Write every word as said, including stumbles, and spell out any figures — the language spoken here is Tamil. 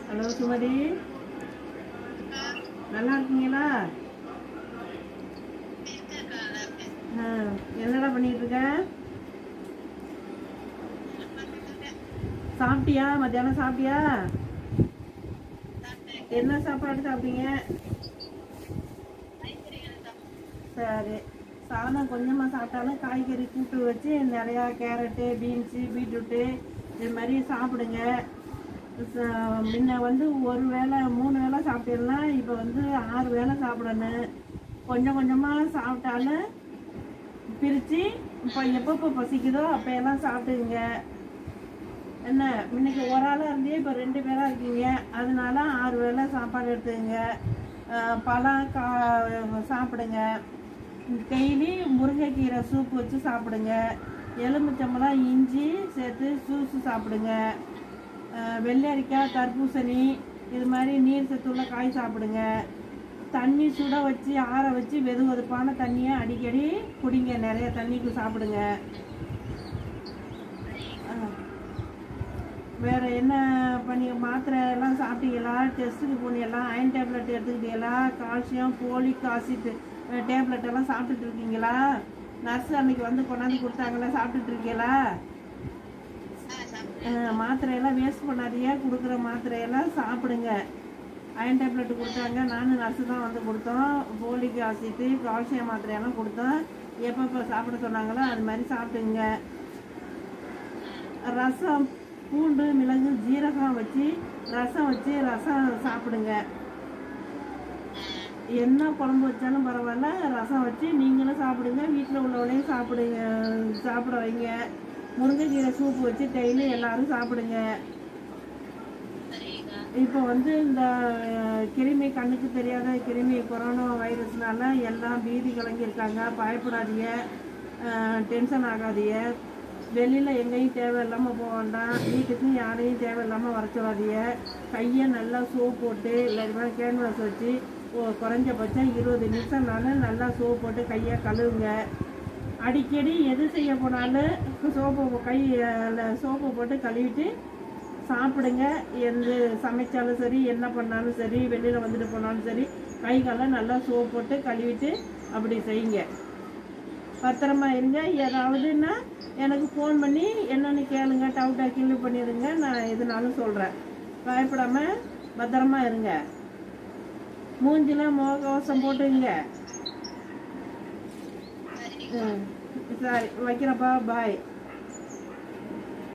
ஹலோ சுமதி, நல்லா இருக்கீங்களா? ஆ, என்னடா பண்ணிட்டு இருக்க? சாப்பிட்டியா? மத்தியானம் சாப்பிட்டியா? என்ன சாப்பாடு சாப்பிட்டீங்க? சரி, சாதம் கொஞ்சமாக சாப்பிட்டாலும் காய்கறி கூட்டு வச்சு நிறையா கேரட்டு, பீன்ஸு, பீட்ரூட்டு இது மாதிரி சாப்பிடுங்க. முன்ன வந்து ஒரு வேளை மூணு வேளை சாப்பிட்டீங்கன்னா இப்போ வந்து ஆறு வேளை சாப்பிடணும். கொஞ்சம் கொஞ்சமாக சாப்பிட்டாலும் பிரித்து இப்போ எப்பப்போ பசிக்குதோ அப்போ எல்லாம் சாப்பிட்டுங்க. என்ன, இன்னைக்கு ஒரு ஆளாக இருந்தே இப்போ ரெண்டு பேராக இருக்கீங்க, அதனால ஆறு வேளை சாப்பாடு எடுத்துக்கங்க. பழம் கா சாப்பிடுங்க. டெய்லி முருங்கைக்கீரை சூப் வச்சு சாப்பிடுங்க. எலுமிச்சம்பழம், இஞ்சி சேர்த்து ஜூஸ் சாப்பிடுங்க. வெள்ளரிக்காய், தர்பூசணி இது மாதிரி நீர் சத்துள்ள காய் சாப்பிடுங்க. தண்ணி சுட வச்சு ஆற வச்சு வெது வெதுப்பான தண்ணியை அடிக்கடி குடிங்க. நிறைய தண்ணிக்கு சாப்பிடுங்க. வேறு என்ன பண்ணி மாத்திரை எல்லாம் சாப்பிட்டீங்களா? டெஸ்ட்டுக்கு போனீங்களா? அயன் டேப்லெட் எடுத்துக்கிட்டீங்களா? கால்சியம், போலிக் ஆசிட் டேப்லெட் எல்லாம் சாப்பிட்டுட்டு இருக்கீங்களா? நர்ஸ் அன்னைக்கு வந்து கொண்டாந்து கொடுத்தாங்களா, சாப்பிட்டுட்டு இருக்கீங்களா? மாத்திரையெல்லாம் வேஸ்ட் பண்ணாதீங்க. கொடுக்குற மாத்திரையெல்லாம் சாப்பிடுங்க. அயன் டேப்லெட் கொடுத்தாங்க, நானும் நர்ஸு தான் வந்து கொடுத்தோம். போலிக் ஆசிட்டு, கால்சியம் மாத்திரையெல்லாம் கொடுத்தோம். எப்பப்போ சாப்பிட சொன்னாங்களோ அது மாதிரி சாப்பிட்டுங்க. ரசம், பூண்டு, மிளகு, ஜீரகம் வச்சு ரசம் வச்சு ரசம் சாப்பிடுங்க. என்ன குழம்பு வச்சாலும் பரவாயில்ல, ரசம் வச்சு நீங்களும் சாப்பிடுங்க, வீட்டில் உள்ளவளையும் சாப்பிடுங்க, சாப்பிட வைங்க. முருங்கைக்கீரை சூப்பு வச்சு டெய்லி எல்லாரும் சாப்பிடுங்க. இப்போ வந்து இந்த கிருமி, கண்ணுக்கு தெரியாத கிருமி, கொரோனா வைரஸ்னால எல்லாம் பீதி கலங்கியிருக்காங்க. பயப்படாதீங்க, டென்ஷன் ஆகாதீங்க. வெளியில் எங்கேயும் தேவையில்லாமல் போக வேண்டாம். வீட்டுக்கும் யாரையும் தேவையில்லாமல் வர சொல்லாதீங்க. கையை நல்லா சோப் போட்டு இல்லைன்னா கேன்வாஸ் வச்சு குறைஞ்சபட்சம் இருபது நிமிஷம்னாலும் நல்லா சோப் போட்டு கையை கழுவுங்க. அடிக்கடி எது செய்ய போனாலும் சோப்பு கை சோப்பு போட்டு கழுவிட்டு சாப்பிடுங்க. எந்த சமைச்சாலும் சரி, என்ன பண்ணாலும் சரி, வெளியில் வந்துட்டு போனாலும் சரி, கை காலை நல்லா சோப் போட்டு கழுவிட்டு அப்படி செய்யுங்க. பத்திரமா இருங்க. ஏதாவதுன்னா எனக்கு ஃபோன் பண்ணி என்னென்னு கேளுங்க, டவுட்டாக கிளியர் பண்ணிடுங்க. நான் எதுனாலும் சொல்கிறேன். பயப்படாமல் பத்திரமா இருங்க. மூஞ்சில் முகக்கவசம் போட்டுங்க. ம், சரி, வைக்கிறப்பா, பாய்.